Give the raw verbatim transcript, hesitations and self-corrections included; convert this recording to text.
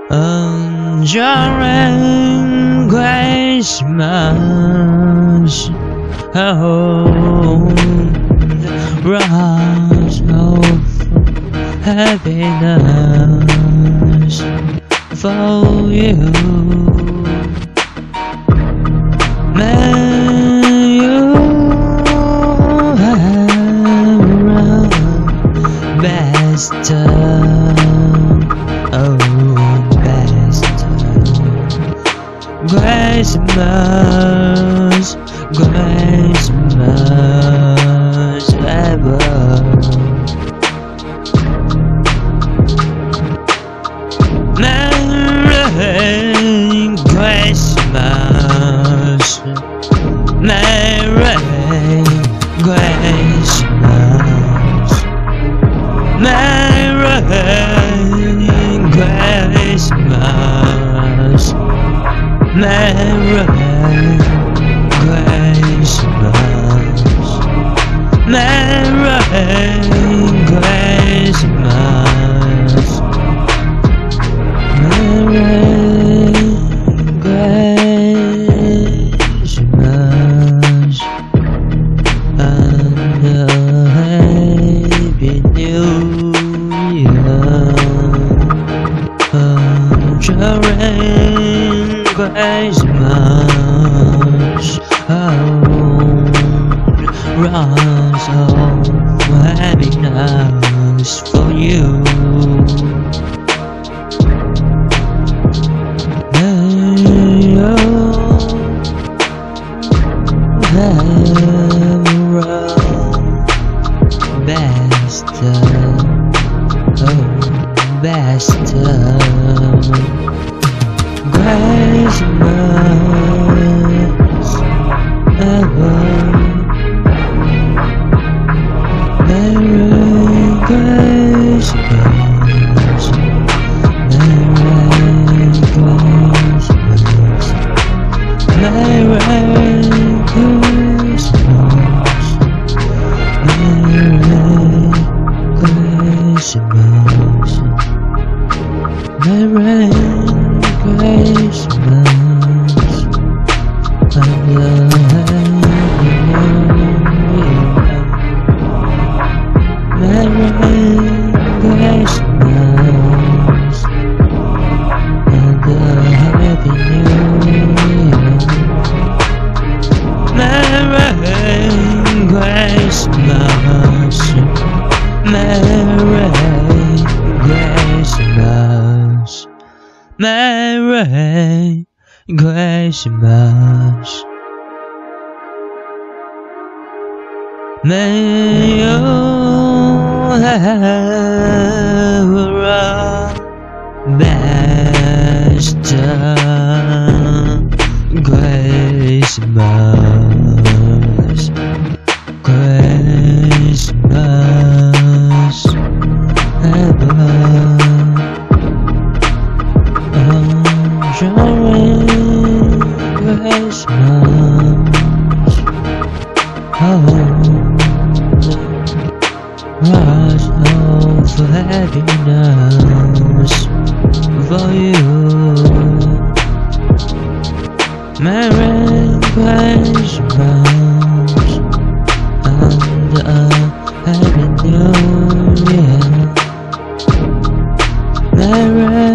Enduring Christmas, oh, rise of happiness for you. May you have a best time, oh, best time. Christmas, Christmas ever. Merry Christmas, Merry Christmas, Merry Christmas, Merry Christmas, Merry Christmas, Merry Christmas, and a Happy New Year. Enduring Christmas, oh, rise of happiness for you. May you have a best time, oh, best time. Christmas ever. Merry Christmas, Merry Christmas, Merry Christmas, Merry Christmas, Merry Christmas, and a Happy New Year. Merry Christmas, and a Happy New Year. Merry Christmas, Merry Christmas, Merry Christmas. May you have a best time. Christmas, Christmas ever. Enduring Christmas, oh, rise of happiness for you. Merry Christmas and a Happy New Year. Merry